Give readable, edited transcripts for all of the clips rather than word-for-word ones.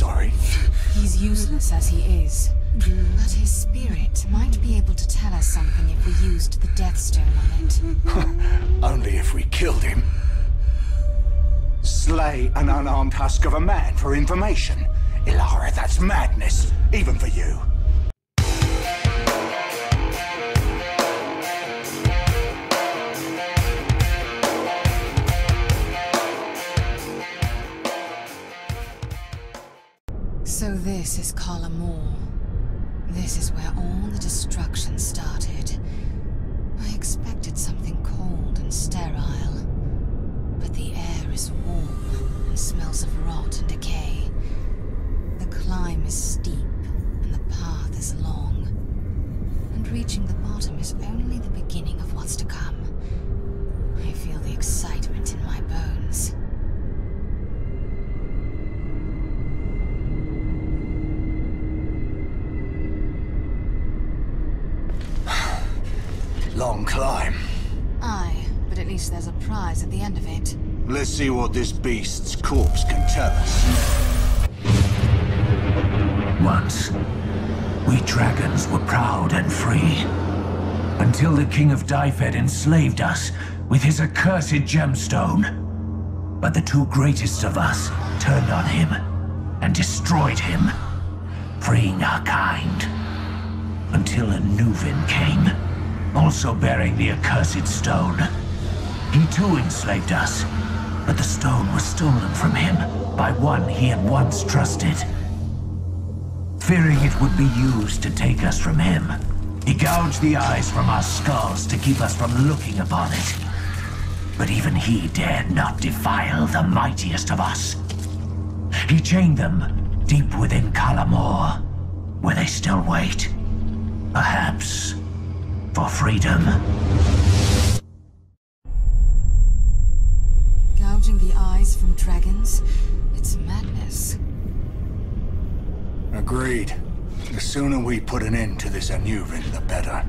sorry. He's useless as he is. But his spirit might be able to tell us something if we used the Deathstone on it. Only if we killed him. Slay an unarmed husk of a man for information. Ilara, that's madness, even for you. So this is Kala Mor. This is where all the destruction started. I expected something cold and sterile. But the air is warm and smells of rot and decay. The climb is steep and the path is long. And reaching the bottom is only the beginning of what's to come. I feel the excitement in my bones. Long climb. Aye, but at least there's a prize at the end of it. Let's see what this beast's corpse can tell us. Once, we dragons were proud and free. Until the King of Dyfed enslaved us with his accursed gemstone. But the two greatest of us turned on him and destroyed him, freeing our kind. Until a Nuvin came, also bearing the accursed stone. He too enslaved us, but the stone was stolen from him by one he had once trusted. Fearing it would be used to take us from him, he gouged the eyes from our skulls to keep us from looking upon it. But even he dared not defile the mightiest of us. He chained them deep within Kala Mor, where they still wait. Perhaps for freedom. Gouging the eyes from dragons? It's madness. Agreed. The sooner we put an end to this Anuvin, the better.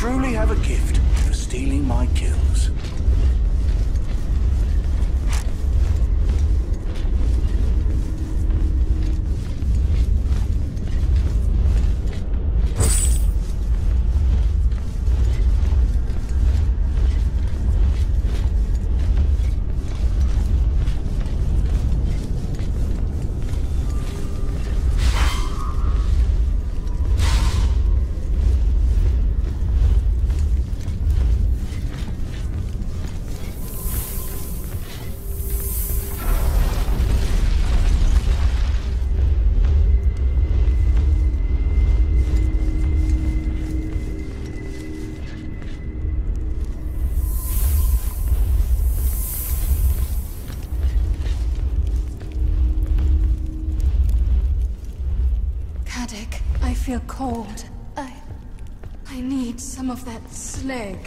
truly have a gift for stealing my kills. I feel cold. I need some of that slag.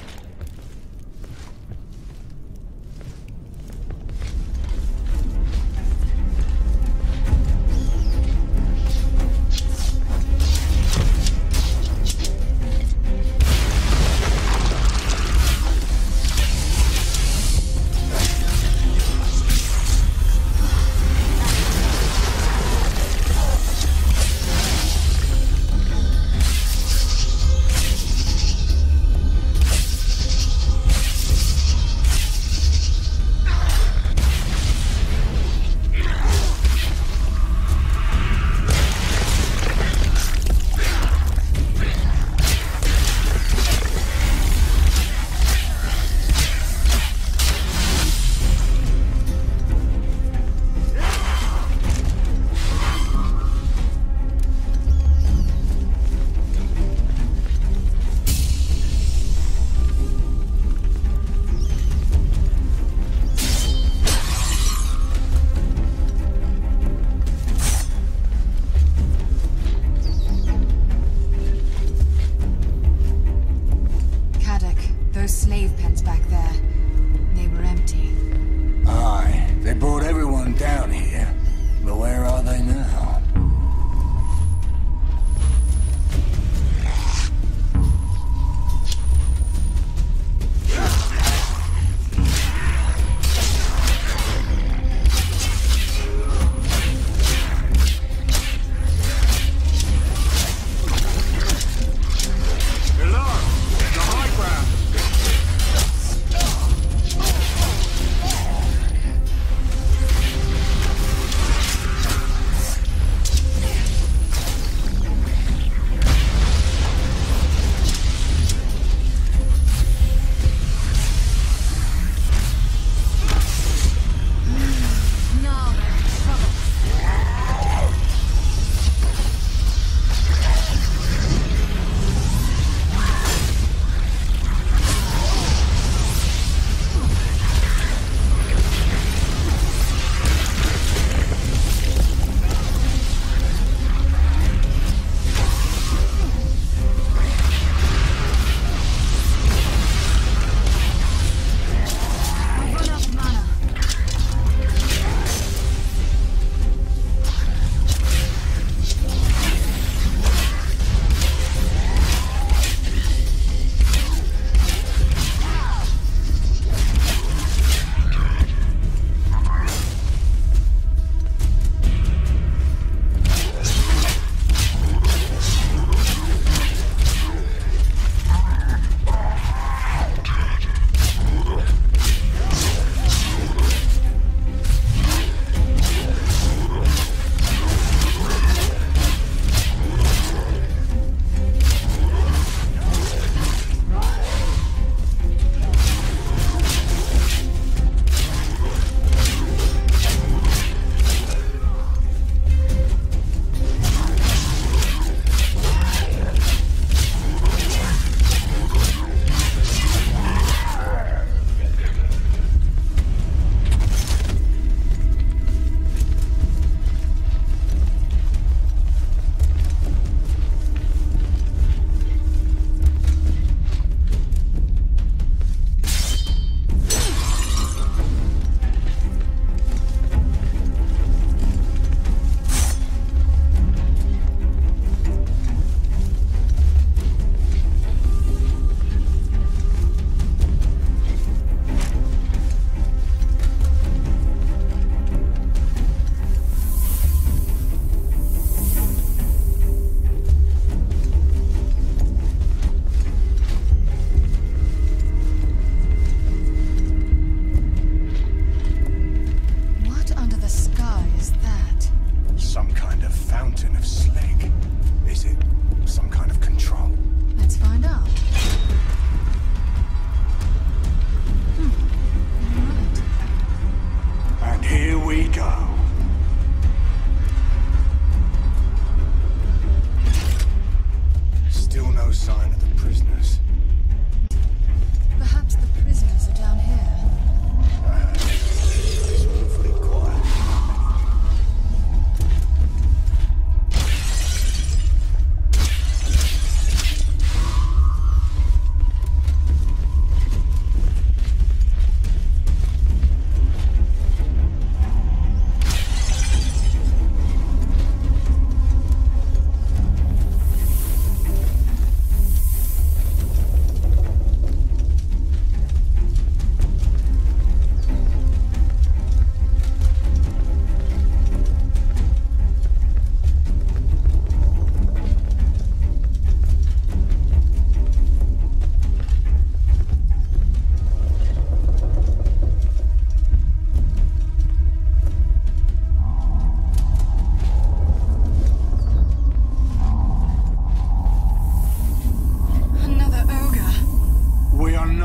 Slave pens back there. They were empty. Aye, they brought everyone down here. But where are they now?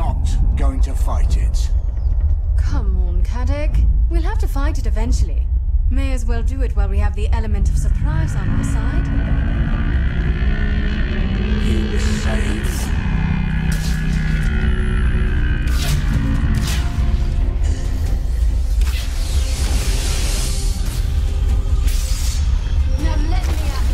not going to fight it. Come on, Caddick. We'll have to fight it eventually. May as well do it while we have the element of surprise on our side. You safe. Now let me out.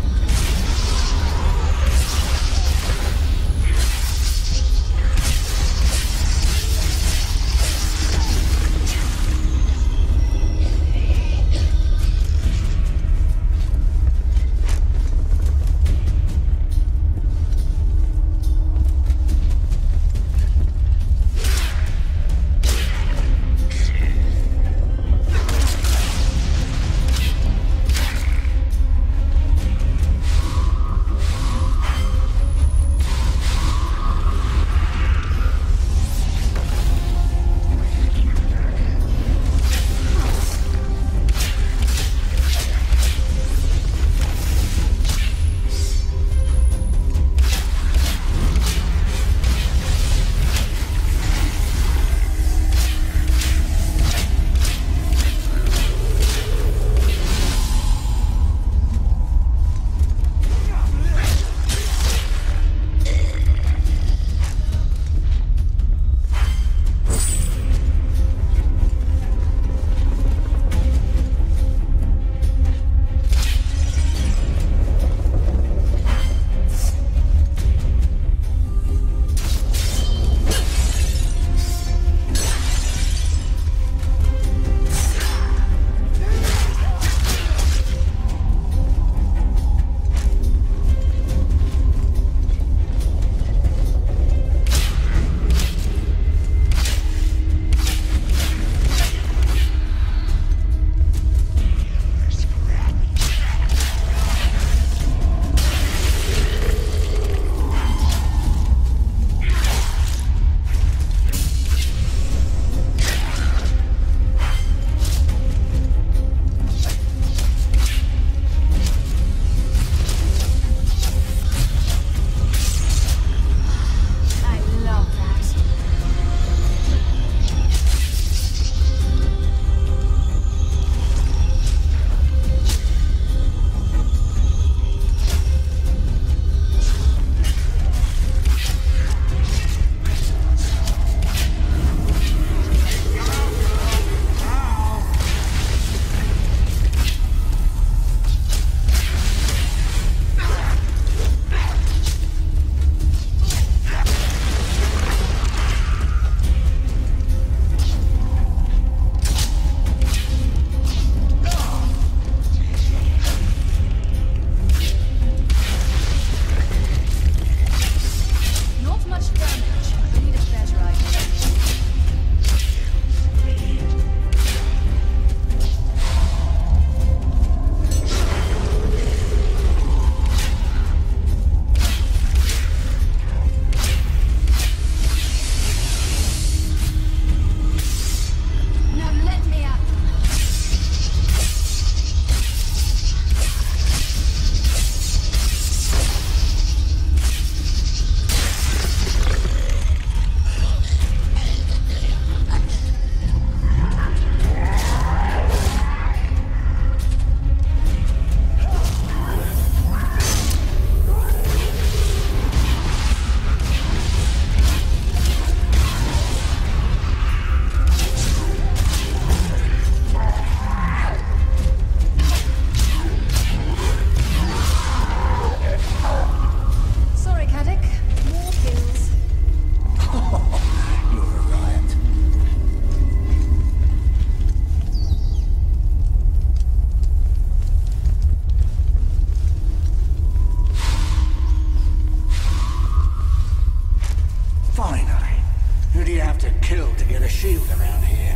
shield around here.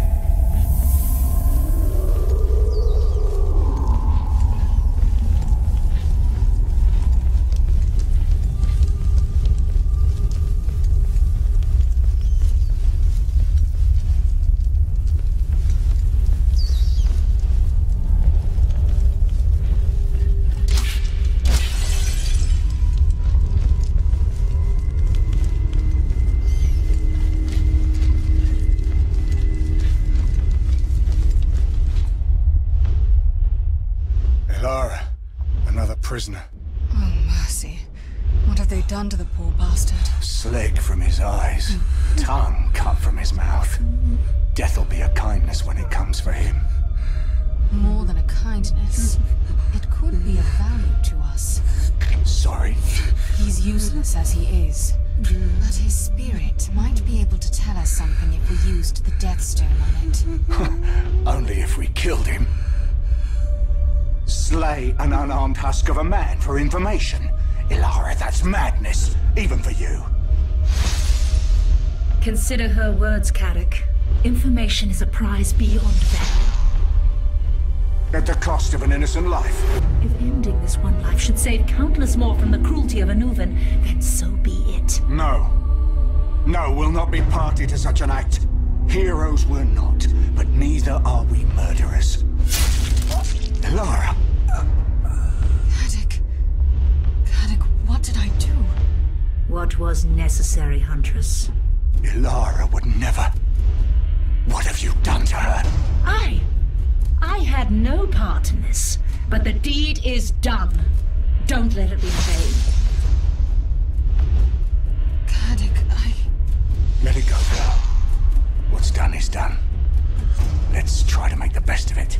prisoner. Oh, mercy. What have they done to the poor bastard? Sleg from his eyes, tongue cut from his mouth. Death'll be a kindness when it comes for him. More than a kindness. It could be of value to us. Sorry. He's useless as he is. But his spirit might be able to tell us something if we used the Deathstone on it. Only if we killed him. Slay an unarmed husk of a man for information. Ilara, that's madness, even for you. Consider her words, Carrick. Information is a prize beyond value. At the cost of an innocent life. If ending this one life should save countless more from the cruelty of Anuvan, then so be it. No. No, we'll not be party to such an act. Heroes we're not, but neither are we murderers. Ilara! Caddoc, what did I do? What was necessary, Huntress? Ilara would never... What have you done to her? I had no part in this, but the deed is done. Don't let it be in vain. Caddoc, Let it go, girl. What's done is done. Let's try to make the best of it.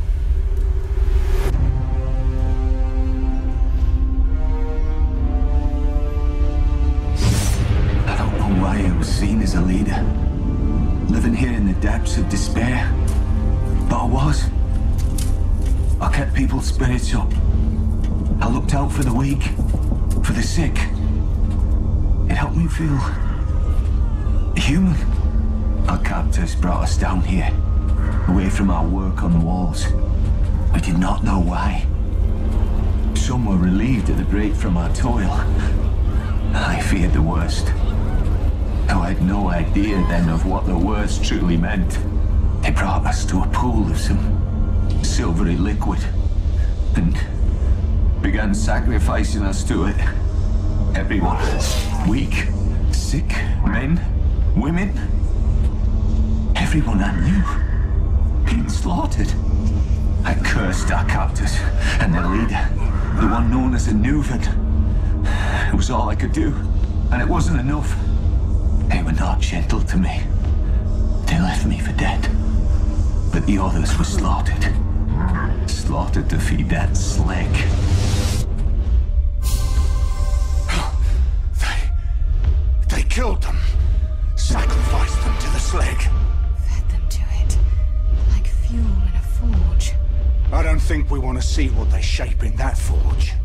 I don't know why I was seen as a leader. Living here in the depths of despair. But I was. I kept people's spirits up. I looked out for the weak, for the sick. It helped me feel... human. Our captors brought us down here, away from our work on the walls. We did not know why. Some were relieved at the break from our toil. I feared the worst. Though I had no idea then of what the worst truly meant. They brought us to a pool of some silvery liquid and began sacrificing us to it. Everyone. Weak, sick, men, women. Everyone I knew. Being slaughtered. I cursed our captors and their leader, the one known as Anuvan. It was all I could do, and it wasn't enough. They were not gentle to me. They left me for dead. But the others were slaughtered. Slaughtered to feed that Sleg. They killed them. Sacrificed them to the Sleg. fed them to it. Like fuel in a forge. I don't think we want to see what they shape in that forge.